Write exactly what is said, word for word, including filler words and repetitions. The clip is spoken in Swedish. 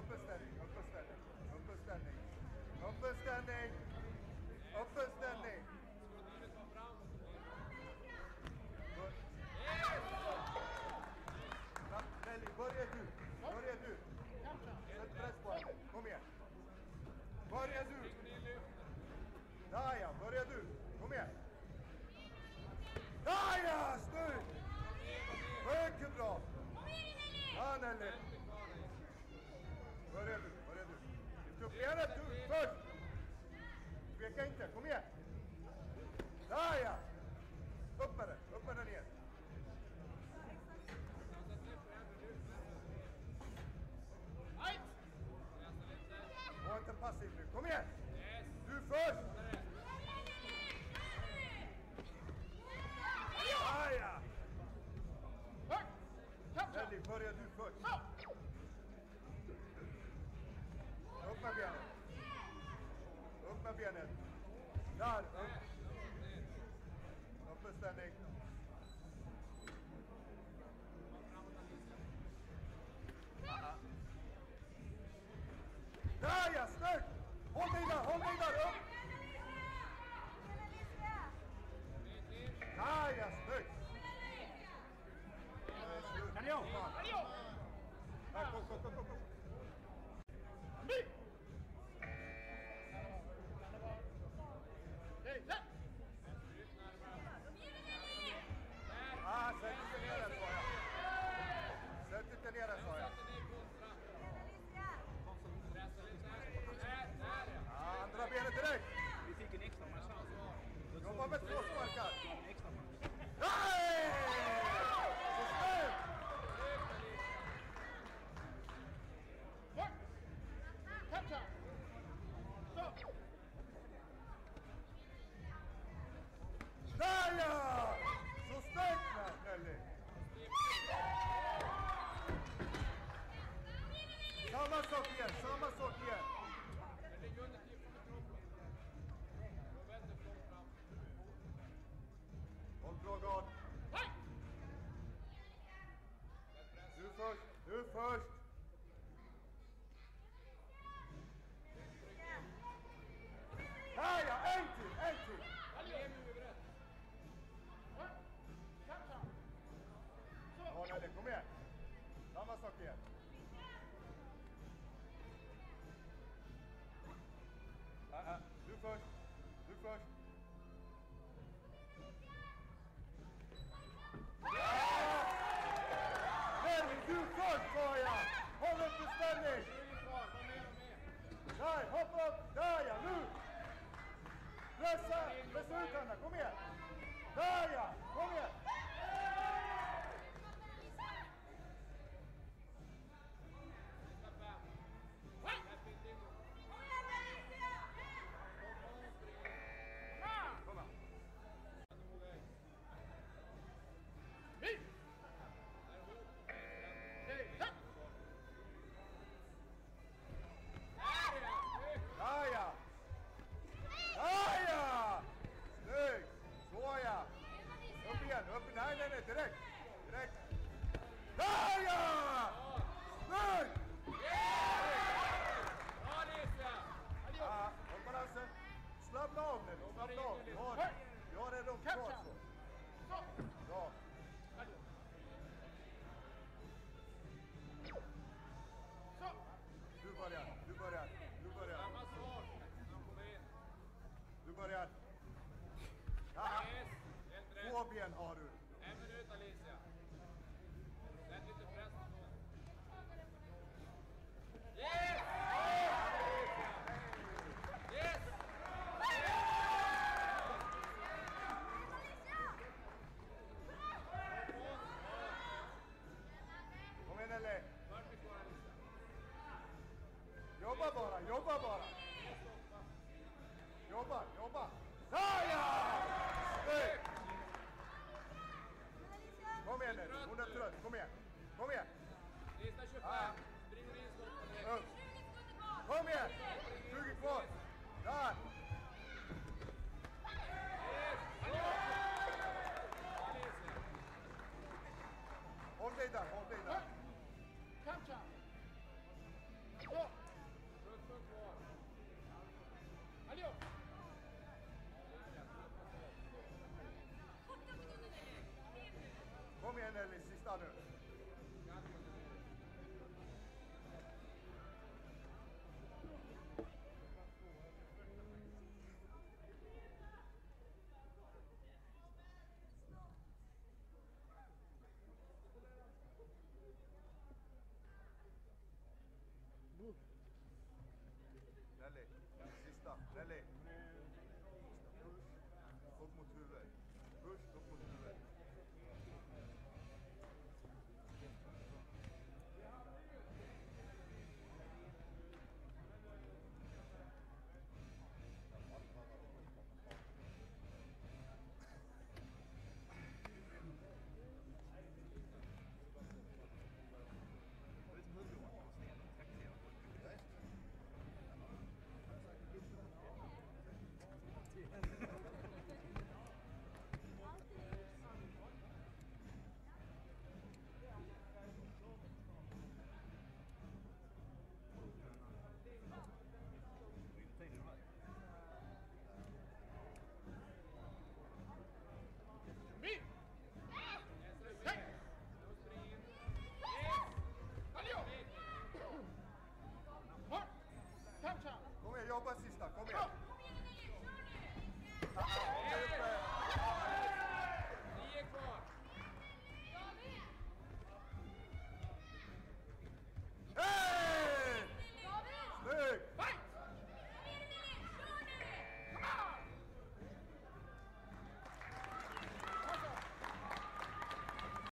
upp en ställning, upp en ställning, upp en ställning, upp en ställning, upp en ställning. Nelly, börja du, börja du. Sätt press på henne, kom igen. Börja du. Där ja, börja du, kom igen. Där ja, snyggt. Mycket bra. Ja, Nelly. Börja du, börja du. Lyft upp benet du först. Tveka inte, kom igen. Där ja. Upp med den, upp med den igen. Var inte passiv nu, kom igen. Du först. Där ja. Nelly, börja du först. Upp med benet. Upp med benet. Där, upp. Upp med ställning. Aha. Där ja, snyggt! Håll dig där, håll dig där, upp! Där ja, snyggt! Kan jag? Kan jag? Här, kom, kom, kom, kom, kom. Hej! Hej, där! Ah, sätt inte ner den, sa jag. Sätt inte ner den, sa jag. Ja, andra benet direkt. Vi fick en extra massage. Jobba med två sparkar. Nej! Så snyggt! Kapta! Stopp! Där ja! Så snyggt, Nelly! Samma sak igen, samma sak igen. Håll bra gard. Du först, du först. Här ja, en till, en till. Ja, Nelly, kom igen. Samma sak igen. Uh, uh, du först, du först. Ja! Nelly, du först, sa jag! Håll upp i ställning! Där, hoppa upp! Där ja, nu! Pressa, pressa ut henne, kom igen! Där ja, kom igen! Kom här! Hej! Hej! Där ja! Där ja! Snyggt! Så ja! Upp igen, upp! Nej, nej, nej, direkt! Direkt! Där ja! Snyggt! Ja, håll balansen! Slappna av nu, slappna av! Du har, du har det långt kvar så. Bra! Du börjar, du börjar, du börjar. Du börjar. Ja. Två ben har du. En minut, Alicia. Sätt lite press på dem. Yes! Yes! Kom igen, Nelly. Jobba bara, jobba bara. Jobba, jobba. Där ja! Snyggt! Kom igen nu, hon är trött. Kom igen, kom igen. Lista tjugofem. Springer in skott direkt. Upp. Kom igen! tjugo kvar. Där! Håll dig där, håll dig där. Kapta! Stopp! Vänta nu.